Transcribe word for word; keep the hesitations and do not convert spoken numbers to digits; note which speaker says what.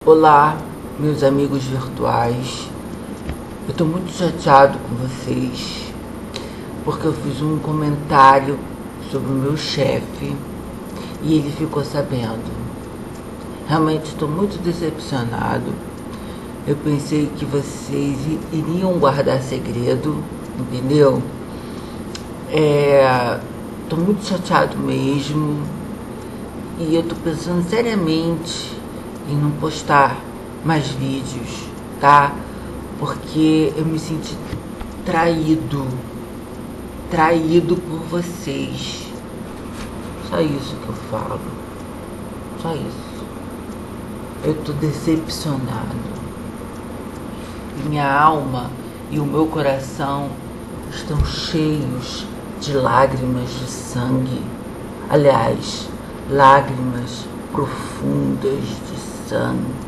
Speaker 1: Olá, meus amigos virtuais. Eu estou muito chateado com vocês porque eu fiz um comentário sobre o meu chefe e ele ficou sabendo. Realmente estou muito decepcionado. Eu pensei que vocês iriam guardar segredo, entendeu? É, estou muito chateado mesmo e eu estou pensando seriamente em não postar mais vídeos, tá? Porque eu me senti traído, traído por vocês. Só isso que eu falo, só isso. Eu tô decepcionado. Minha alma e o meu coração estão cheios de lágrimas de sangue. Aliás, lágrimas profundas de sangue.